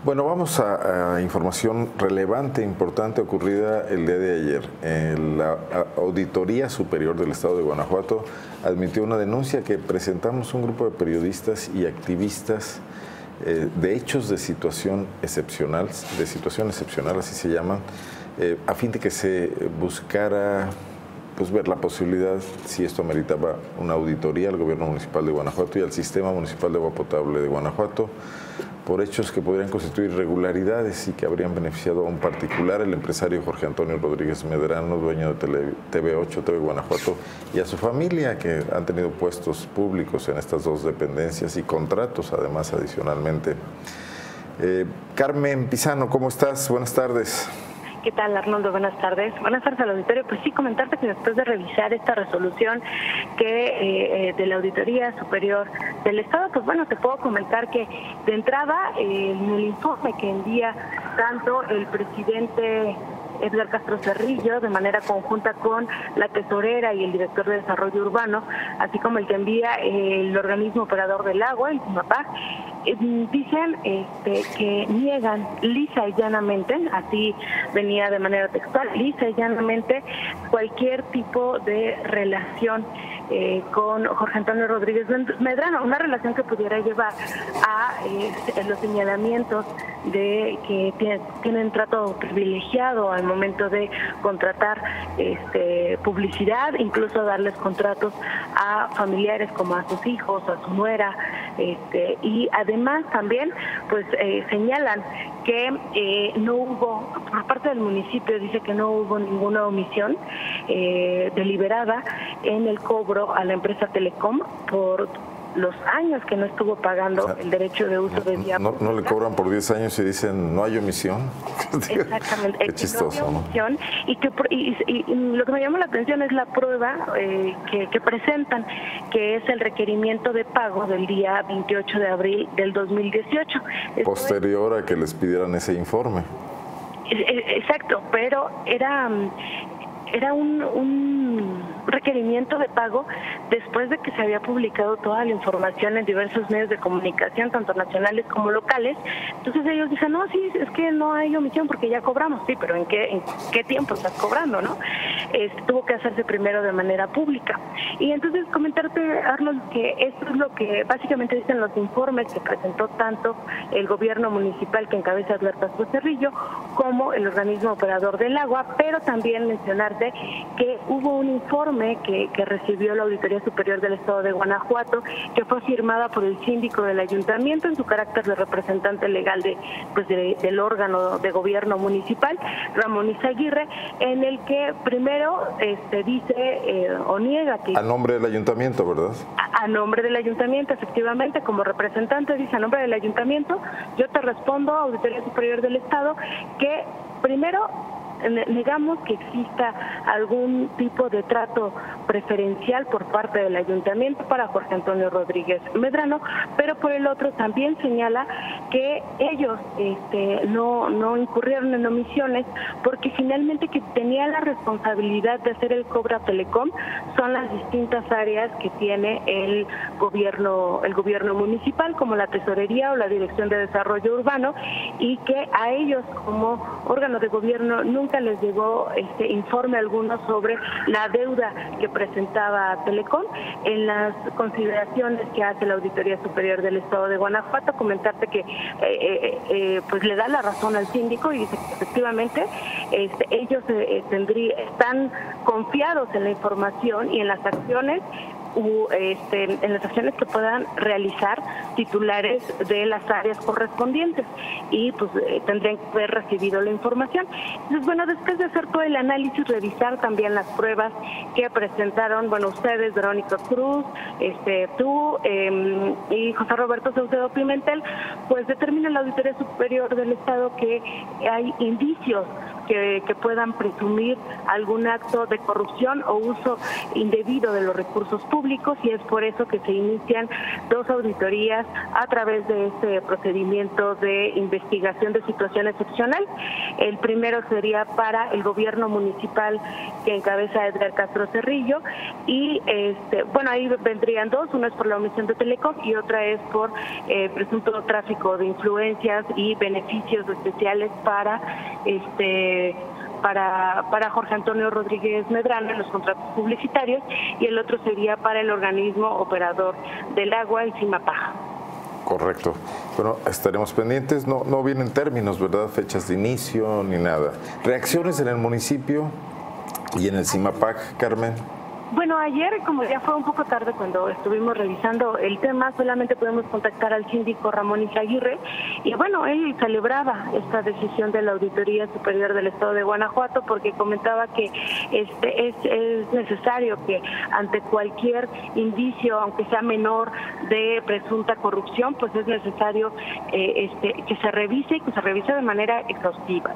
Bueno, vamos a información relevante, importante, ocurrida el día de ayer. La Auditoría Superior del Estado de Guanajuato admitió una denuncia que presentamos un grupo de periodistas y activistas de hechos de situación excepcional, así se llaman, a fin de que se buscara ver la posibilidad, si esto ameritaba una auditoría al gobierno municipal de Guanajuato y al sistema municipal de agua potable de Guanajuato por hechos que podrían constituir irregularidades y que habrían beneficiado a un particular, el empresario Jorge Antonio Rodríguez Medrano, dueño de TV8, TV Guanajuato, y a su familia, que han tenido puestos públicos en estas dos dependencias y contratos además adicionalmente. Carmen Pizano, ¿cómo estás? Buenas tardes. ¿Qué tal, Arnoldo? Buenas tardes. Buenas tardes al auditorio. Pues sí, comentarte que después de revisar esta resolución de la Auditoría Superior del Estado, pues bueno, te puedo comentar que de entrada en el informe que envía tanto el presidente Edgar Castro Cerrillo, de manera conjunta con la tesorera y el director de Desarrollo Urbano, así como el que envía el organismo operador del agua, el CIMAPAG, dicen que niegan lisa y llanamente, así venía de manera textual, lisa y llanamente cualquier tipo de relación con Jorge Antonio Rodríguez Medrano, una relación que pudiera llevar a los señalamientos de que tienen trato privilegiado al momento de contratar publicidad, incluso darles contratos a familiares como a sus hijos, a su nuera, y además también pues señalan que no hubo, por parte del municipio dice que no hubo ninguna omisión deliberada en el cobro a la empresa Telecom por los años que no estuvo pagando, o sea, el derecho de uso de vía pública. No le cobran por 10 años y dicen no hay omisión. Exactamente. Qué chistoso, no había omisión, y lo que me llama la atención es la prueba que presentan, que es el requerimiento de pago del día 28 de abril del 2018. Posterior a que les pidieran ese informe. Exacto, pero era un requerimiento de pago después de que se había publicado toda la información en diversos medios de comunicación, tanto nacionales como locales. Entonces ellos dicen, no, sí, es que no hay omisión porque ya cobramos. Sí, pero ¿en qué tiempo estás cobrando, no? Tuvo que hacerse primero de manera pública. Y entonces comentarte, Arnold, que esto es lo que básicamente dicen los informes que presentó tanto el gobierno municipal que encabeza Edgar Castro Cerrillo como el organismo operador del agua, pero también mencionarte que hubo un informe que recibió la Auditoría Superior del Estado de Guanajuato, que fue firmada por el síndico del ayuntamiento en su carácter de representante legal del órgano de gobierno municipal, Ramón Izaguirre, en el que primero dice o niega que... A nombre del ayuntamiento, ¿verdad? A nombre del ayuntamiento, efectivamente, como representante dice a nombre del ayuntamiento, yo te respondo, Auditoría Superior del Estado, que primero negamos que exista algún tipo de trato preferencial por parte del ayuntamiento para Jorge Antonio Rodríguez Medrano, pero por el otro también señala que ellos no incurrieron en omisiones porque finalmente que tenía la responsabilidad de hacer el cobro a Telecom son las distintas áreas que tiene el gobierno municipal, como la tesorería o la Dirección de Desarrollo Urbano, y que a ellos como órgano de gobierno nunca les llegó informe alguno sobre la deuda que presentaba Telecom. En las consideraciones que hace la Auditoría Superior del Estado de Guanajuato, comentarte que pues le da la razón al síndico y dice que efectivamente ellos están confiados en la información y en las acciones en las acciones que puedan realizar titulares de las áreas correspondientes y pues tendrían que haber recibido la información. Entonces, bueno, después de hacer todo el análisis, revisar también las pruebas que presentaron, bueno, ustedes, Verónica Cruz, tú y José Roberto Saucedo Pimentel, pues determina la Auditoría Superior del Estado que hay indicios que puedan presumir algún acto de corrupción o uso indebido de los recursos públicos, y es por eso que se inician 2 auditorías a través de este procedimiento de investigación de situación excepcional. El primero sería para el gobierno municipal que encabeza Edgar Castro Cerrillo, y ahí vendrían 2, una es por la omisión de Telecom y otra es por presunto tráfico de influencias y beneficios especiales para Jorge Antonio Rodríguez Medrano en los contratos publicitarios, y el otro sería para el organismo operador del agua, el CIMAPAG. Correcto. Bueno, estaremos pendientes. No vienen términos, ¿verdad? Fechas de inicio ni nada. ¿Reacciones en el municipio y en el CIMAPAG, Carmen? Bueno, ayer, como ya fue un poco tarde cuando estuvimos revisando el tema, solamente podemos contactar al síndico Ramón Izaguirre, y bueno, él celebraba esta decisión de la Auditoría Superior del Estado de Guanajuato, porque comentaba que es necesario que ante cualquier indicio, aunque sea menor, de presunta corrupción, pues es necesario que se revise de manera exhaustiva,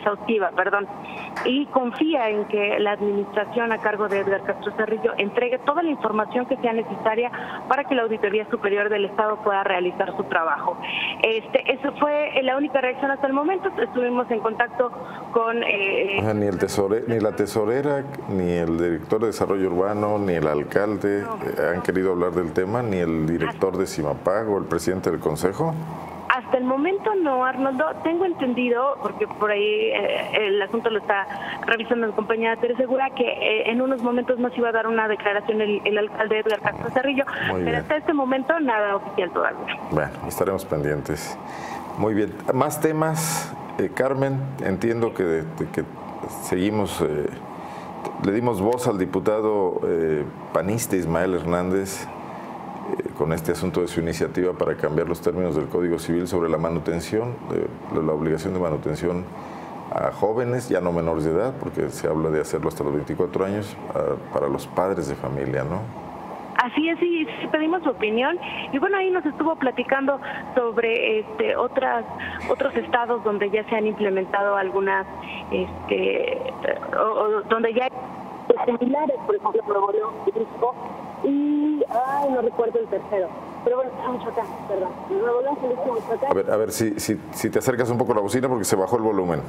y confía en que la administración a cargo de Edgar Castro Cerrillo entregue toda la información que sea necesaria para que la Auditoría Superior del Estado pueda realizar su trabajo. Eso fue la única reacción hasta el momento. Estuvimos en contacto con... ni la tesorera, ni el director de Desarrollo Urbano, ni el alcalde han querido hablar del tema, ni el director de CIMAPAG o el presidente del Consejo. Hasta el momento no, Arnoldo. Tengo entendido, porque por ahí el asunto lo está revisando mi compañera Tere Segura, que en unos momentos más iba a dar una declaración el alcalde Edgar Castro Cerrillo, pero hasta este momento nada oficial todavía. Bueno, estaremos pendientes. Muy bien. Más temas, Carmen. Entiendo que seguimos, le dimos voz al diputado panista Ismael Hernández con este asunto de su iniciativa para cambiar los términos del Código Civil sobre la manutención, la obligación de manutención a jóvenes, ya no menores de edad, porque se habla de hacerlo hasta los 24 años, para los padres de familia, ¿no? Así es, sí, pedimos su opinión, y bueno, ahí nos estuvo platicando sobre otros estados donde ya se han implementado algunas, donde ya hay similares, por ejemplo, Nuevo León, Jalisco, y no recuerdo el tercero, pero bueno, está Michoacán, perdón. Nuevo León, Jalisco, Michoacán. A ver si te acercas un poco a la bocina porque se bajó el volumen.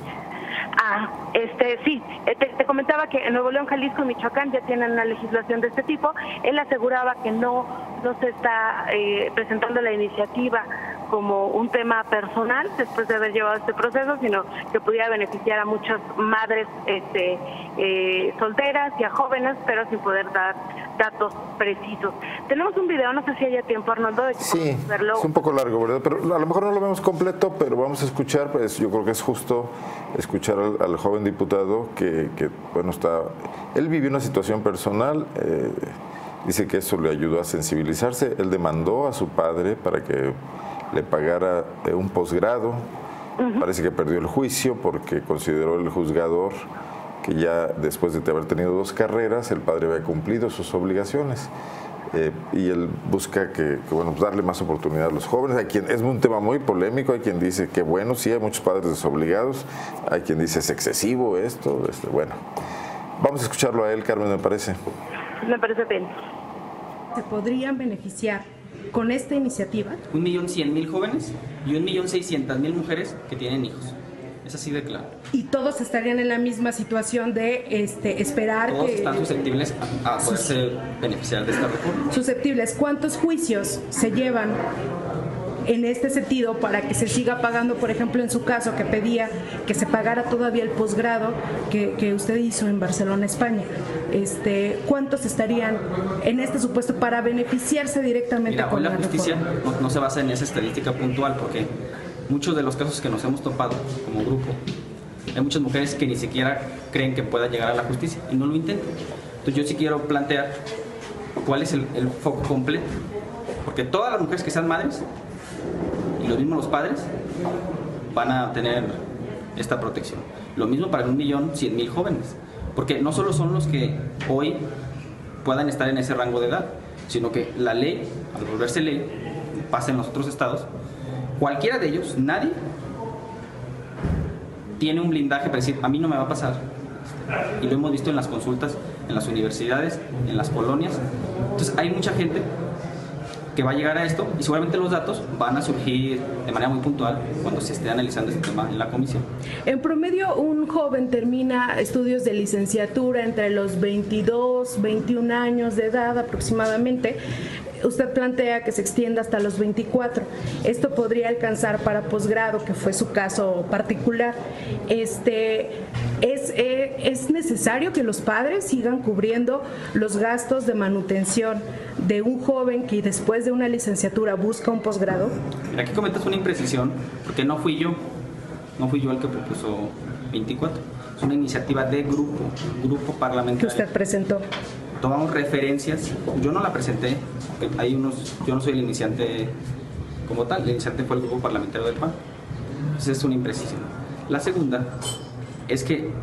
Sí, te comentaba que en Nuevo León, Jalisco y Michoacán ya tienen una legislación de este tipo. Él aseguraba que no se está presentando la iniciativa como un tema personal después de haber llevado este proceso, sino que pudiera beneficiar a muchas madres solteras y a jóvenes, pero sin poder dar datos precisos. Tenemos un video, no sé si haya tiempo, Arnoldo, de que sí, verlo. Es un poco largo, ¿verdad? Pero a lo mejor no lo vemos completo, pero vamos a escuchar, pues yo creo que es justo escuchar al joven diputado que bueno, él vivió una situación personal, dice que eso le ayudó a sensibilizarse. Él demandó a su padre para que le pagara un posgrado. Parece que perdió el juicio porque consideró el juzgador que ya después de haber tenido 2 carreras, el padre había cumplido sus obligaciones. Y él busca que bueno, darle más oportunidad a los jóvenes. Es un tema muy polémico. Hay quien dice que bueno, sí, hay muchos padres desobligados. Hay quien dice es excesivo esto. Bueno, vamos a escucharlo a él, Carmen, me parece. Me parece bien. ¿Se podrían beneficiar con esta iniciativa? 1.100.000 jóvenes y 1.600.000 mujeres que tienen hijos. Es así de claro. ¿Y todos estarían en la misma situación de esperar todos están susceptibles a poderse beneficiar de esta reforma? Susceptibles. ¿Cuántos juicios se llevan en este sentido para que se siga pagando, por ejemplo, en su caso, que pedía que se pagara todavía el posgrado que usted hizo en Barcelona, España? ¿Cuántos estarían en este supuesto para beneficiarse directamente? Mira, hoy la justicia no se basa en esa estadística puntual, porque muchos de los casos que nos hemos topado como grupo, hay muchas mujeres que ni siquiera creen que pueda llegar a la justicia y no lo intentan. Entonces yo sí quiero plantear cuál es el foco completo, porque todas las mujeres que sean madres y los mismos los padres van a tener esta protección. Lo mismo para 1.100.000 jóvenes, porque no solo son los que hoy puedan estar en ese rango de edad, sino que la ley, al volverse ley, pasa en los otros estados, cualquiera de ellos, nadie tiene un blindaje para decir, a mí no me va a pasar. Y lo hemos visto en las consultas, en las universidades, en las colonias. Entonces hay mucha gente que va a llegar a esto y seguramente los datos van a surgir de manera muy puntual cuando se esté analizando este tema en la comisión. En promedio, un joven termina estudios de licenciatura entre los 22, 21 años de edad aproximadamente. Usted plantea que se extienda hasta los 24. Esto podría alcanzar para posgrado, que fue su caso particular. ¿Es necesario que los padres sigan cubriendo los gastos de manutención de un joven que después de una licenciatura busca un posgrado? Mira, aquí comentas una imprecisión, porque no fui yo el que propuso 24. Es una iniciativa de grupo parlamentario. Que usted presentó. Tomamos referencias, yo no la presenté, yo no soy el iniciante como tal, el iniciante fue el grupo parlamentario del PAN. Entonces es una imprecisión. La segunda es que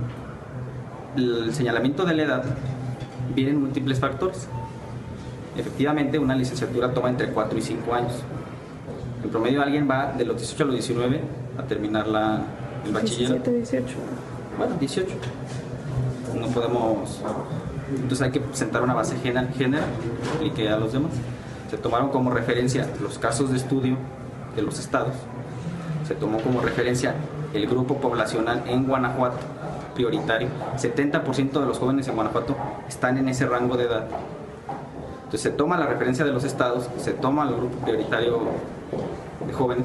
el señalamiento de la edad viene en múltiples factores. Efectivamente, una licenciatura toma entre 4 y 5 años. En promedio alguien va de los 18 a los 19 a terminar el bachillerato. 17, 18. Bueno, 18. No podemos... Entonces hay que presentar una base general y que a los demás. Se tomaron como referencia los casos de estudio de los estados. Se tomó como referencia el grupo poblacional en Guanajuato, prioritario. 70% de los jóvenes en Guanajuato están en ese rango de edad. Entonces se toma la referencia de los estados, se toma el grupo prioritario de jóvenes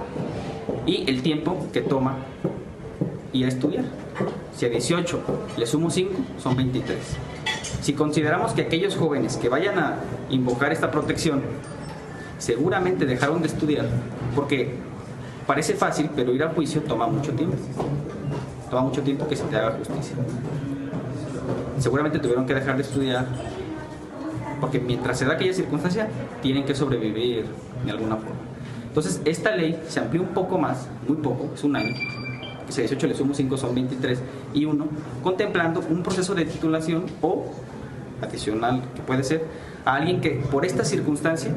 y el tiempo que toma ir a estudiar. Si a 18 le sumo 5, son 23. Si consideramos que aquellos jóvenes que vayan a invocar esta protección seguramente dejaron de estudiar, porque parece fácil, pero ir a juicio toma mucho tiempo. Toma mucho tiempo que se te haga justicia. Seguramente tuvieron que dejar de estudiar, porque mientras se da aquella circunstancia, tienen que sobrevivir de alguna forma. Entonces, esta ley se amplió un poco más, muy poco, es un año. Si a 18 le sumo 5 son 23 y 1, contemplando un proceso de titulación o adicional que puede ser a alguien que por esta circunstancia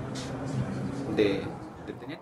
de tener.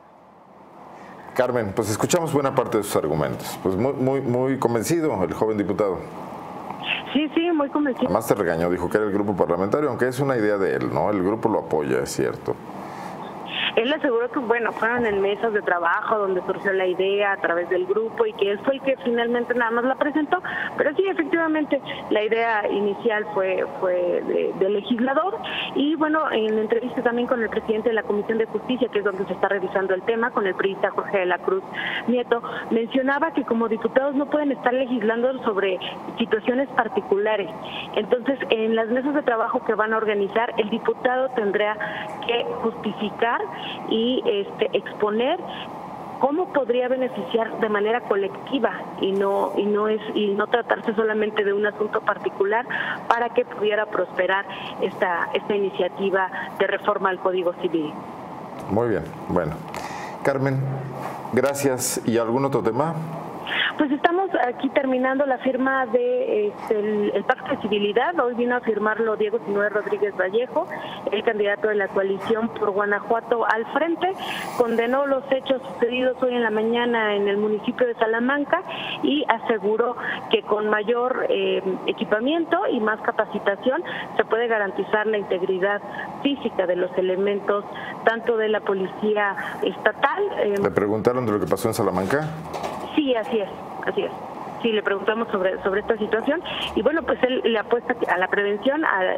Carmen, pues escuchamos buena parte de sus argumentos. Pues muy convencido el joven diputado. Sí, muy convencido. Además te regañó, dijo que era el grupo parlamentario, aunque es una idea de él, ¿no? El grupo lo apoya, es cierto. Él aseguró que, bueno, fueron en mesas de trabajo donde surgió la idea a través del grupo y que él fue el que finalmente nada más la presentó, pero sí, efectivamente, la idea inicial fue del legislador y, bueno, en entrevista también con el presidente de la Comisión de Justicia, que es donde se está revisando el tema, con el periodista Jorge de la Cruz Nieto, mencionaba que como diputados no pueden estar legislando sobre situaciones particulares. Entonces, en las mesas de trabajo que van a organizar, el diputado tendrá que justificar y exponer cómo podría beneficiar de manera colectiva y no tratarse solamente de un asunto particular para que pudiera prosperar esta iniciativa de reforma al Código Civil. Muy bien, bueno. Carmen, gracias. ¿Y algún otro tema? Pues estamos aquí terminando la firma de el Pacto de Civilidad. Hoy vino a firmarlo Diego Sinué Rodríguez Vallejo, el candidato de la coalición por Guanajuato al frente. Condenó los hechos sucedidos hoy en la mañana en el municipio de Salamanca y aseguró que con mayor equipamiento y más capacitación se puede garantizar la integridad física de los elementos tanto de la policía estatal. ¿Le preguntaron de lo que pasó en Salamanca? Sí, así es. Sí, le preguntamos sobre esta situación y bueno, pues él le apuesta a la prevención al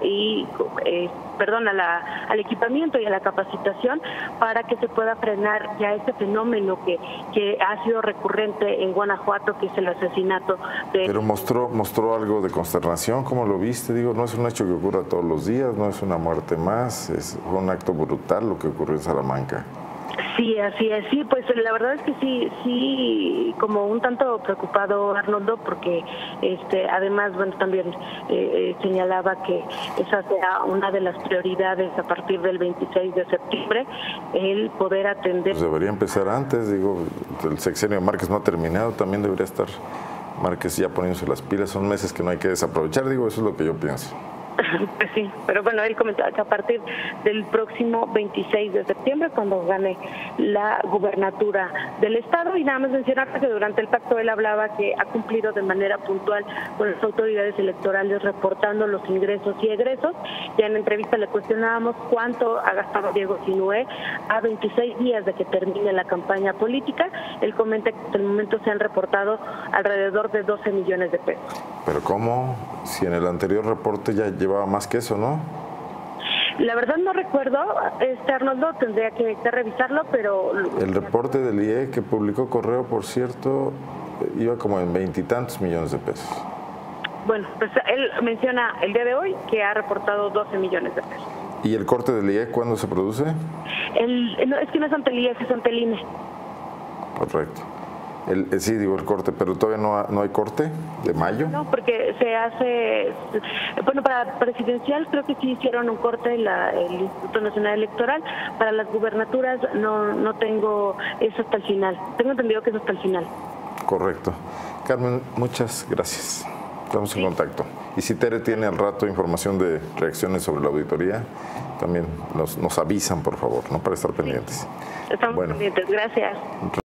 equipamiento y a la capacitación para que se pueda frenar ya este fenómeno que ha sido recurrente en Guanajuato, que es el asesinato de... Pero mostró algo de consternación, ¿cómo lo viste? Digo, no es un hecho que ocurra todos los días, no es una muerte más, fue un acto brutal lo que ocurrió en Salamanca. Sí, así es. Sí, pues la verdad es que sí, como un tanto preocupado Arnoldo, porque además, bueno, también señalaba que esa sea una de las prioridades a partir del 26 de septiembre, el poder atender. Pues debería empezar antes, digo, el sexenio de Márquez no ha terminado, también debería estar Márquez ya poniéndose las pilas, son meses que no hay que desaprovechar, digo, eso es lo que yo pienso. Pues sí, pero bueno, él comentaba que a partir del próximo 26 de septiembre, cuando gane la gubernatura del estado, y nada más mencionar que durante el pacto él hablaba que ha cumplido de manera puntual con las autoridades electorales reportando los ingresos y egresos. Ya en la entrevista le cuestionábamos cuánto ha gastado Diego Sinúe a 26 días de que termine la campaña política. Él comenta que hasta el momento se han reportado alrededor de 12 millones de pesos. Pero ¿cómo? Si en el anterior reporte ya llevaba más que eso, ¿no? La verdad no recuerdo, Arnoldo, tendría que revisarlo, pero... El reporte del IE que publicó Correo, por cierto, iba como en 20 y tantos millones de pesos. Bueno, pues él menciona el día de hoy que ha reportado 12 millones de pesos. ¿Y el corte del IE cuándo se produce? No, es que no es ante el IE, es ante el INE. Correcto. Sí, digo el corte, pero todavía no hay corte de mayo. No, porque se hace, bueno, para presidencial creo que sí hicieron un corte el Instituto Nacional Electoral. Para las gubernaturas no tengo eso hasta el final. Tengo entendido que es hasta el final. Correcto. Carmen, muchas gracias. Estamos en contacto. Y si Tere tiene al rato información de reacciones sobre la auditoría, también nos avisan, por favor, ¿no? Para estar pendientes. Estamos pendientes. Gracias.